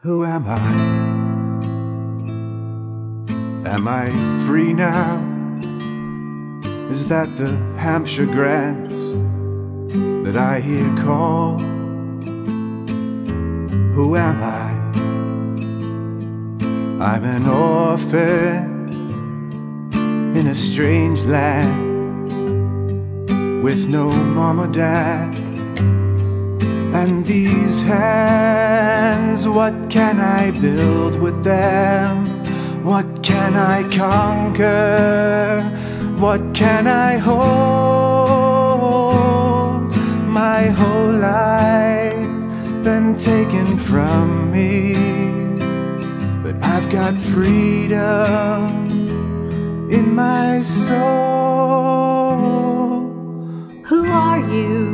Who am I? Am I free now? Is that the Hampshire grants that I hear call? Who am I? I'm an orphan in a strange land with no mom or dad. And these hands, what can I build with them? What can I conquer? What can I hold? My whole life been taken from me, but I've got freedom in my soul. Who are you?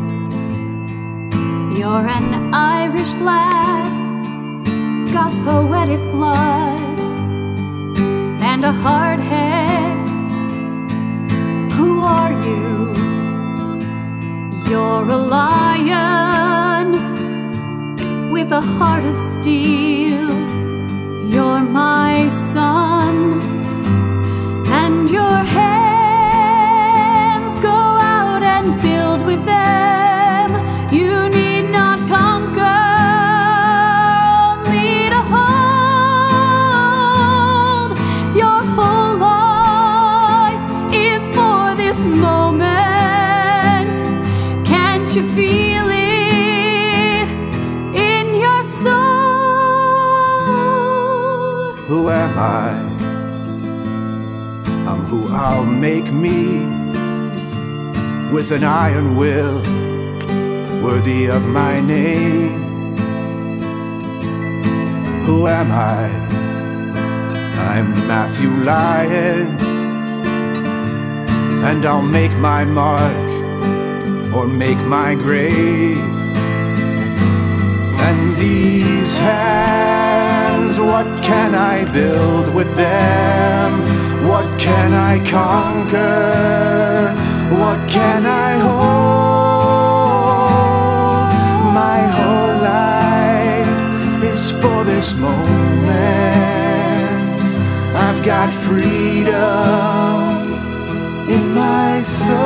You're an Irish lad, got poetic blood and a hard head. Who are you? You're a lion with a heart of steel. You're my son, and your hands go out and build with them. You need not conquer, only to hold. Your whole life is for this moment. Can't you feel it in your soul? Who am I? I'm who I'll make me, with an iron will worthy of my name. Who am I? I'm Matthew Lyon, and I'll make my mark or make my grave. And these hands, what can I build with them? What can I conquer? What can I hold? My whole life is for this moment. I've got freedom in my soul.